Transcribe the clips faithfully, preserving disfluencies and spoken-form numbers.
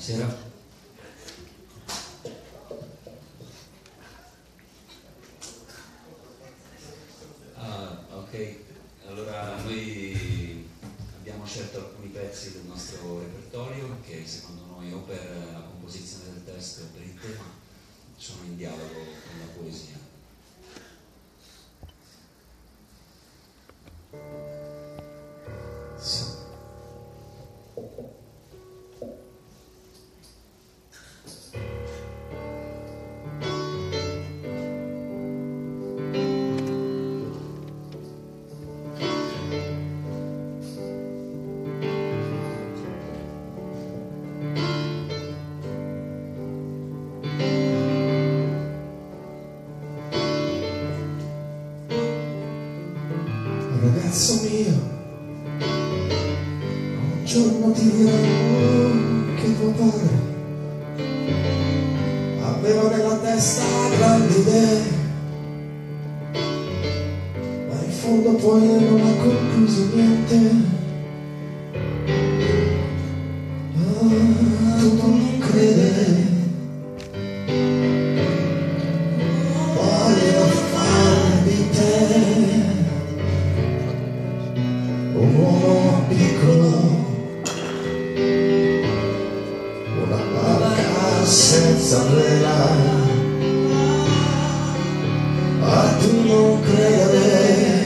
Buonasera. Ah, ok, allora noi abbiamo scelto alcuni pezzi del nostro repertorio che secondo noi o per la composizione del testo o per il tema sono in dialogo con la poesia. Sì. Ragazzo mio, un giorno ti dirò che tuo padre aveva nella testa grandi idee, ma in fondo poi non ha concluso niente. Ah, tu non credere, voglio fare di te un uomo piccolo, una barca senza vela. Ma tu non credere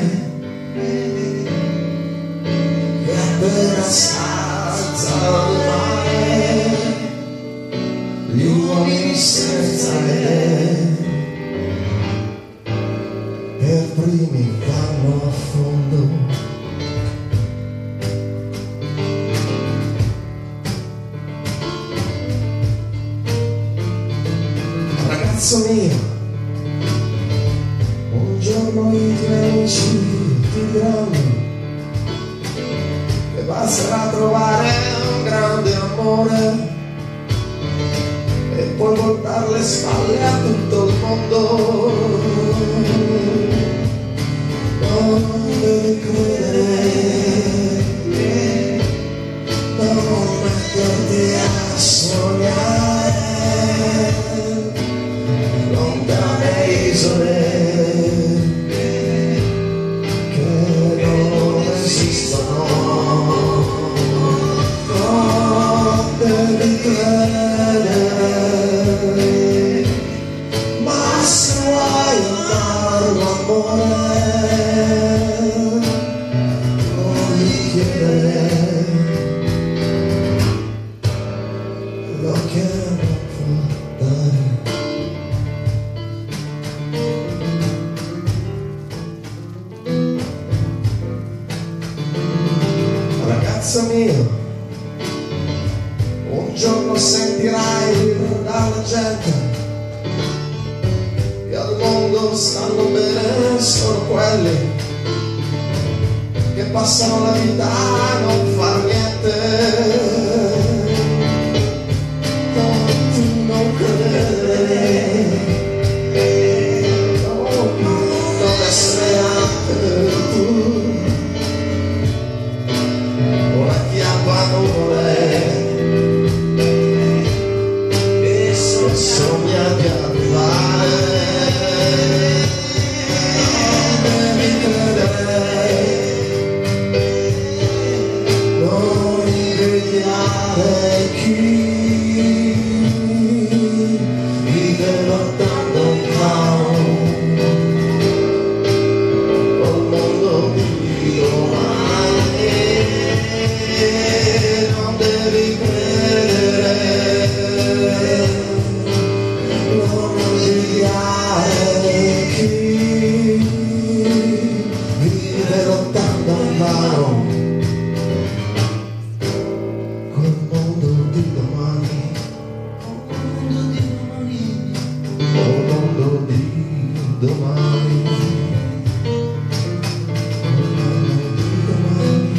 che appena si alza il mare gli uomini senza idee per primi vanno a fondo. Ragazzo mio, un giorno i tuoi amici ti diranno che basterà trovare un grande amore e poi voltare le spalle a tutto il mondo. Non devi credere, non metterti a sognare lontane isole che non esistono. Non devi credere, ma se vuoi amare l'amore non gli chiedere quello che non può dare. Ragazzo mio, un giorno sentirai dalla gente che al mondo stanno bene solo quelli che passano la vita a non far niente. No, tu non credere, no, non essere anche tu una chiappa nuvole e se sogna di arrivare. Non devi credere, non invidiare chi vive lottando lontano col mondo di domani. Non devi credere, non invidiare chi vive lottando lontano col mondo di domani, col mondo di domani, col mondo di domani.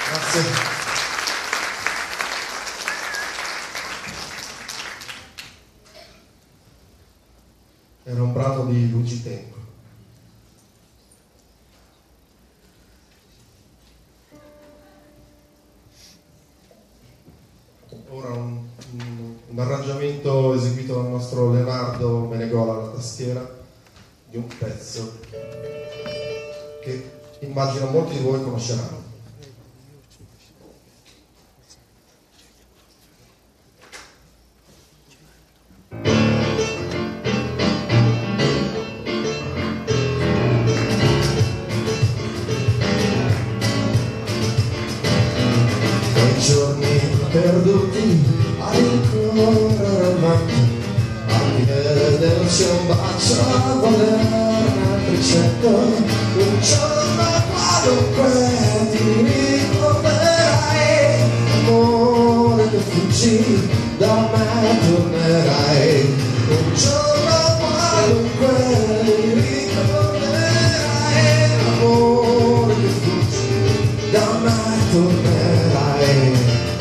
Grazie. brano di Luigi Tenco. Ora un, un, un arrangiamento eseguito dal nostro Leonardo Menegola alla tastiera di un pezzo che immagino molti di voi conosceranno. Perduti a rincorrere avanti, al piede c'è un bacio a volerne precetto. Un giorno qualunque ti ricorderai, amore che fuggi da me tornerai. Un giorno qualunque ti ricorderai, amore che fuggi da me tornerai.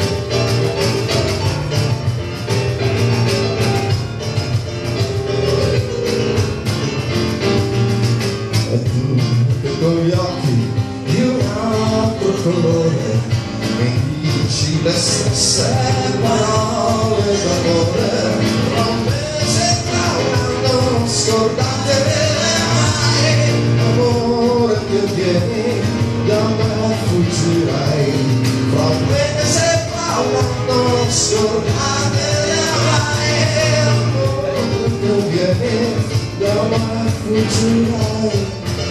Con gli occhi di un altro colore mi dici le stesse parole d'amore. Tra un mese, tra un anno, scordate mai, amore che vieni da me fuggirai. Tra un mese, tra un anno, scordate mai, amore che vieni da me fuggirai.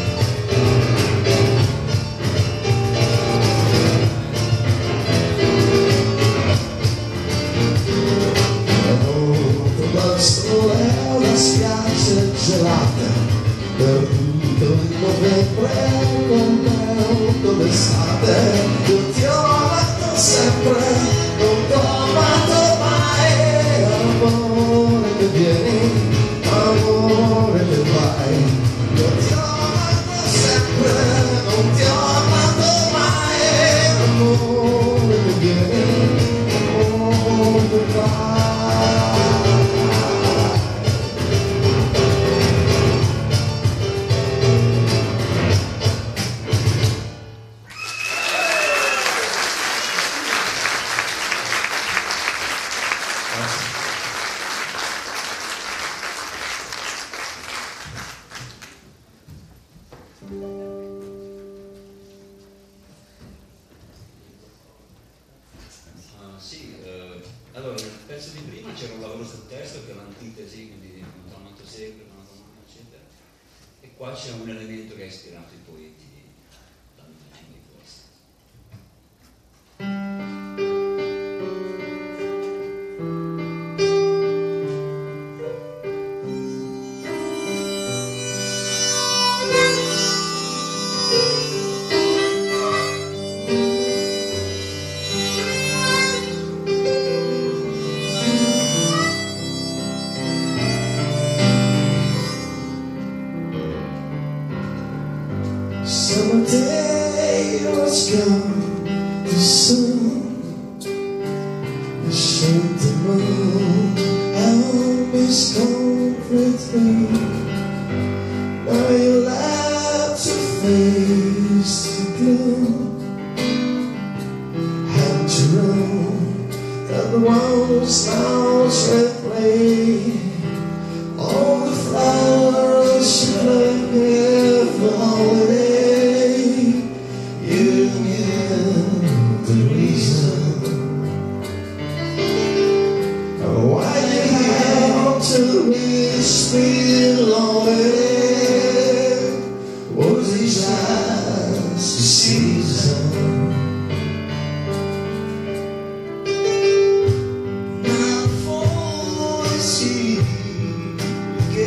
Una spiaggia gelata, perduto in novembre con vento d'estate. Io ti ho amato sempre, non ti ho amato mai, amore che vieni, amore che vai. Io ti ho amato sempre, non ti ho amato mai, amore che vieni, amore che vai. Sì, eh, allora nel pezzo di prima c'era un lavoro sul testo che è l'antitesi, quindi un tonato secco, un tonato eccetera, e qua c'è un elemento che ha ispirato i poeti dal millennio forse. Summer day was gone too soon. You showed the moon how miss concretely. Now you left to face the gloom, and to roam that the walls now replay. All the flowers you left here for holiday. You knew the reason why you had to miss me lonely. Was it just a season? Now for the sea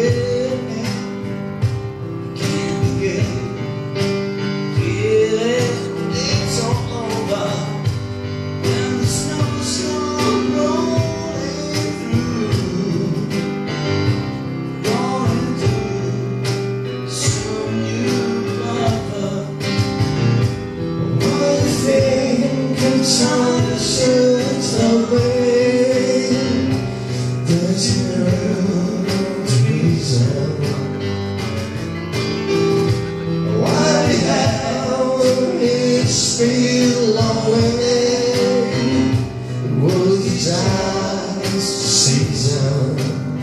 been a long way. It was just a season.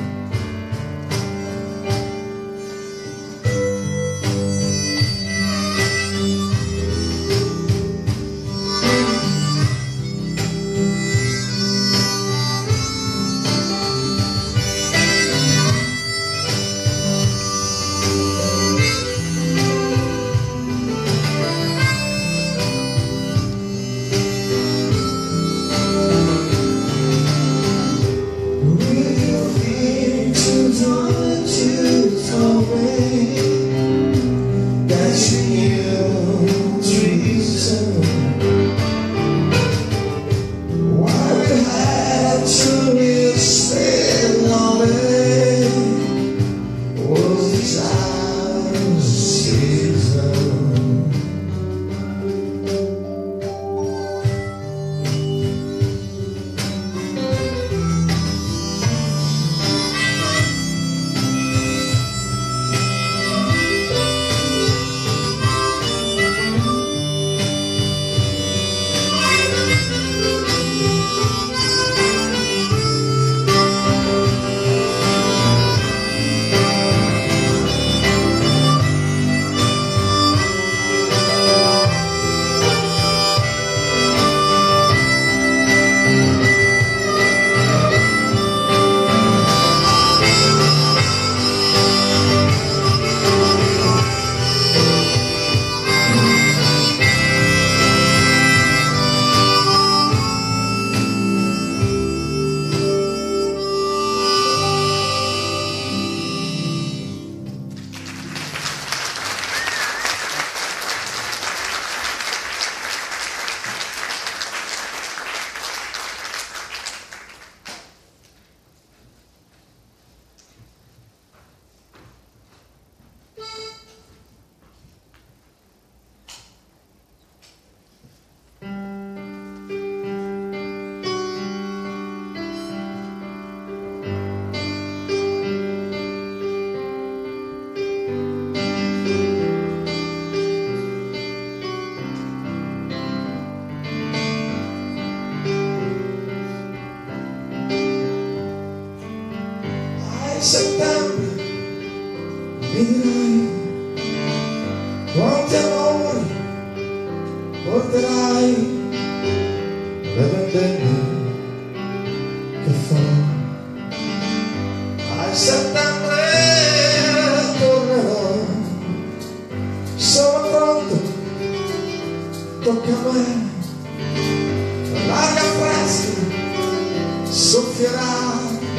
Settembre, mi dirai quanti amori porterai, le vendemmie che fa. A settembre tornerò, sono pronto, tocca a me, l'aria fresca soffierà.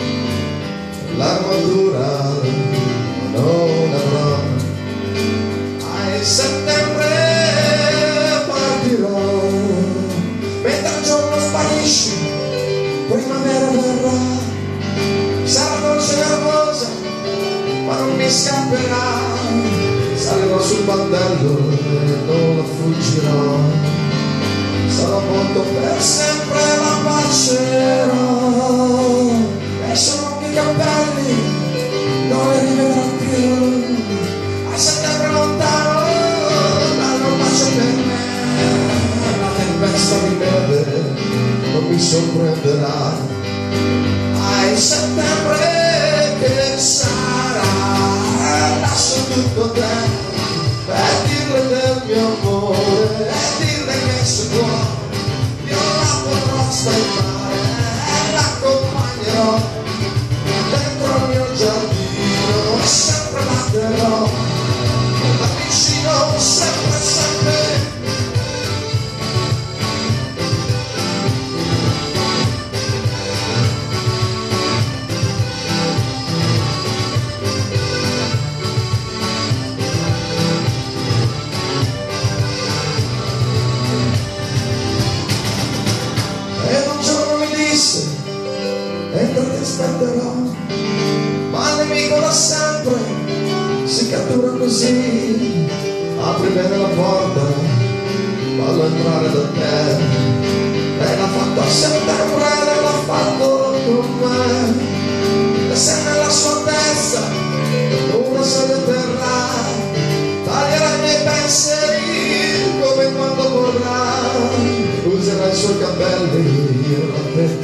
L'armatura non avrò, a settembre partirò, mentre il giorno sparisce, primavera verrà, sarà dolce e nervosa, ma non mi scapperà, salirò sul bandello e non la fuggirò, sarò molto per sempre la bacerò, e sono i capelli non li rivedrò più, a settembre lontano danno un bacio per me, la tempesta di neve non mi sorprenderà, a settembre che sarà, lascio tutto a te per dirle del mio amore e dirle che se vuoi io la potrò aspettare e l'accompagnerò dentro il mio giardino e sempre la terrò, la vicino sempre sempre. E un giorno mi disse, entra ti aspetterò, ma il nemico da sempre si cattura così, apri bene la porta, fallo entrare da te, lei l'ha fatto a settembre, lei l'ha fatto con me, e se nella sua testa una soglia terrà, taglierà i miei pensieri come quando vorrà.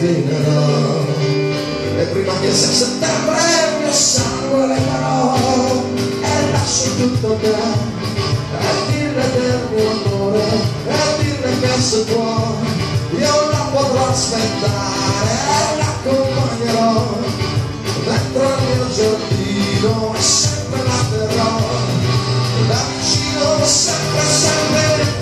mattinerò, e prima che sia settembre il mio sangue regherò, e lascio tutto te, e dirle del mio amore, e dirle che se può io la potrò aspettare e l'accompagnerò dentro il mio giardino e sempre la terrò da vicino, sempre sempre.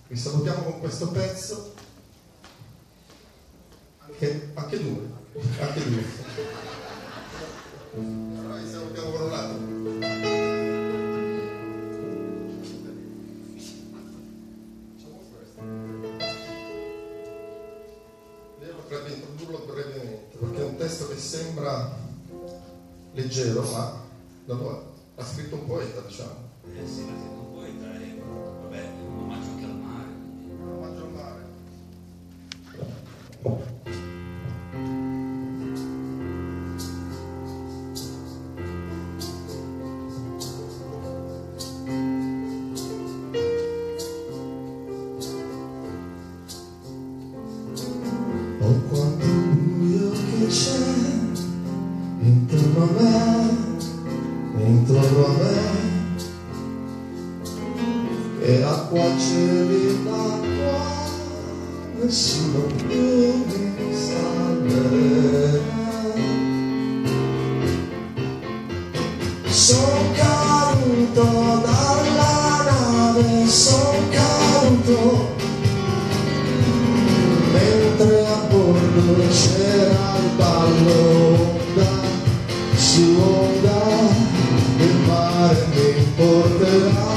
Vi salutiamo con questo pezzo, anche, anche due, anche due. Allora vi salutiamo con un altro. Potrebbe introdurlo brevemente, perché è un testo che sembra leggero, ma dopo ha scritto un poeta, diciamo. Eh sì, l'ha scritto un poeta e vabbè, un omaggio anche al mare. Un omaggio al mare. Oh, quanto buio che c'è intorno a me, intorno a me, che acqua, cieli, l'acqua, nessuno più mi salverà. Son caduto dalla nave, son caduto mentre a bordo c'era il ballo, onda su onda, il mare mi porterà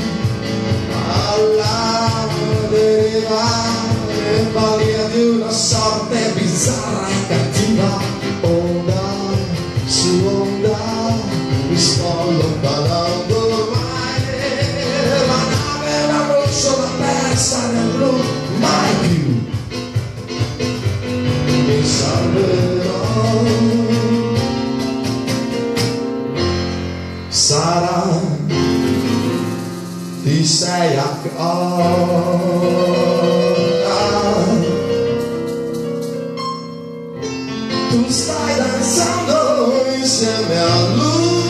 alla deriva, in balia di una sorte bizzarra e cattiva. Onda su onda, mi sto allontanando ormai, la nave è una briciola persa nel blu, mai più mi salverò. Sarà ti sei accorta, tu stai danzando insieme a lui,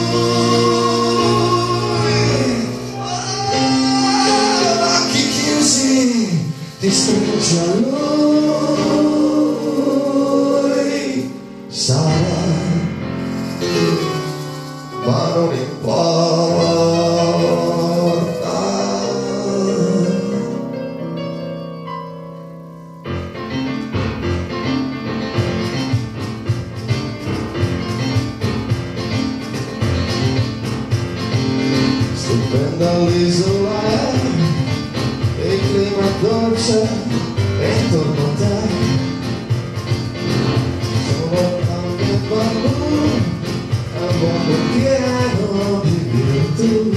oh, occhi chiusi ti stringi a lui. Sarà, ma non importa. Stupenda l'isola è, e il clima dolce è intorno a te. Sono anche bambù, è un mondo pieno di virtù.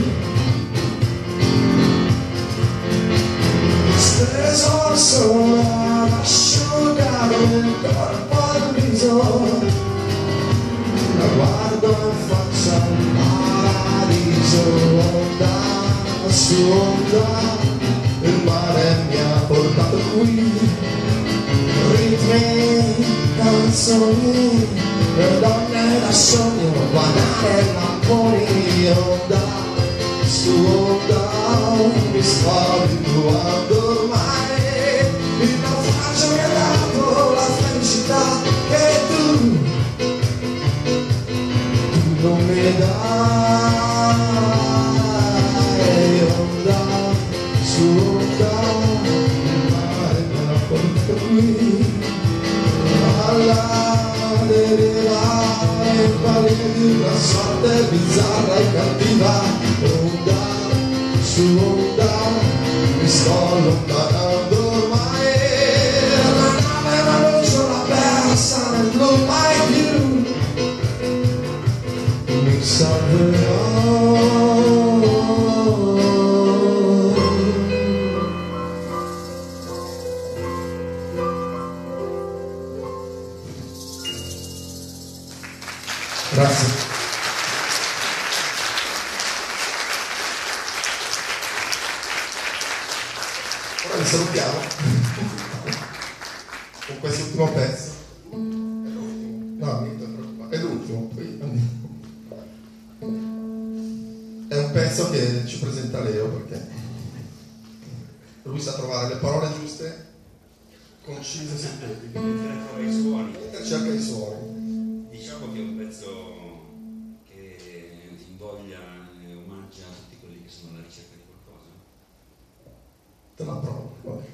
Steso al sole ad asciugare il corpo e il viso, la guardo in faccia al paradiso. Onda su onda, il mare mi ha portato qui, ritmi, canzoni, donne da sogno, guardare lamponi. Onda su onda, mi sto abituando ormai, il naufragio mi ha dato la felicità che tu, tu non mi dai. Onda su onda, il mare me la porta qui, alla deriva, in balia di una sorte bizzarra e cattiva. Onda su onda, mi sto allontanando ormai, la nave è una briciola persa nel blu, mai più mi salverò. Grazie. Ora vi salutiamo con quest'ultimo pezzo. È l'ultimo. No, niente, è l'ultimo. È un pezzo che ci presenta Leo, perché lui sa trovare le parole giuste, concise e sintetiche. Mentre trova i suoni. Mentre cerca i suoni. Diciamo che è un pezzo che invoglia e omaggia tutti quelli che sono alla ricerca di qualcosa. Te la provo, vabbè.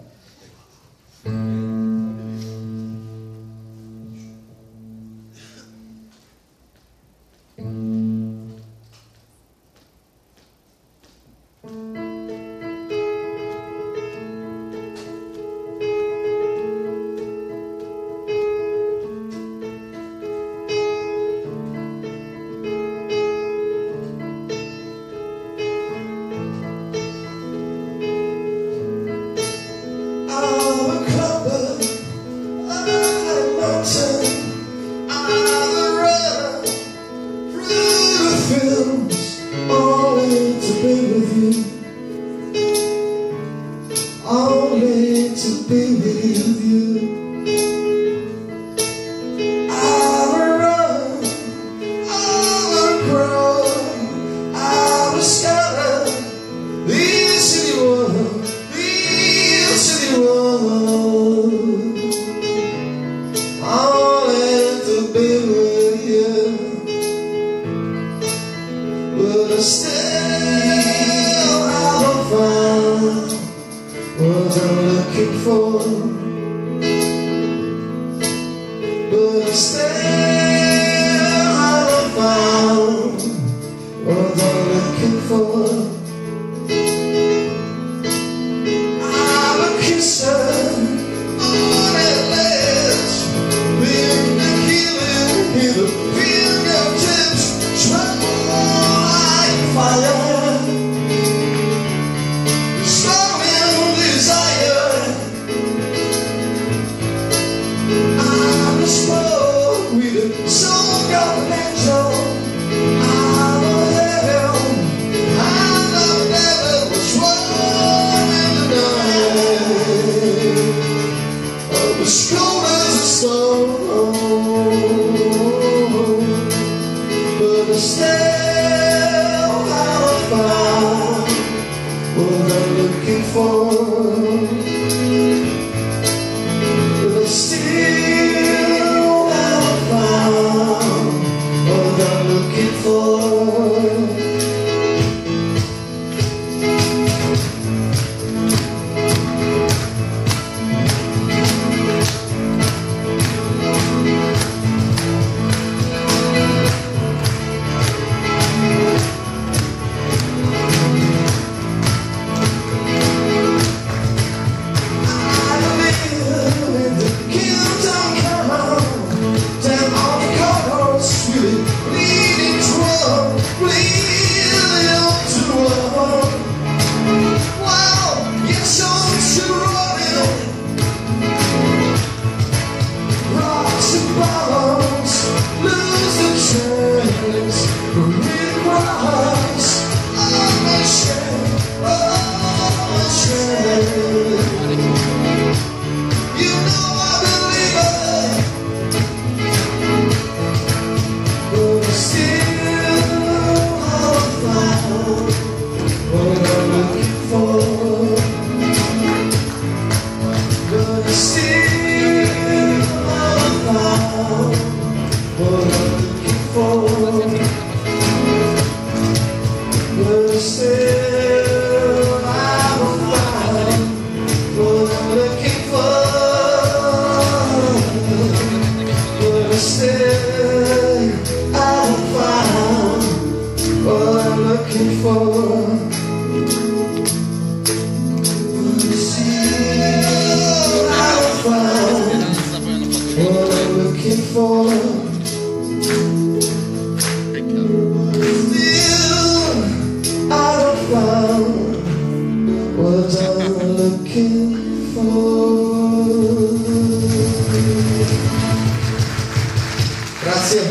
Grazie.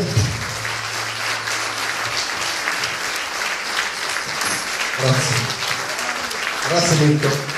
Grazie. Grazie Mirko.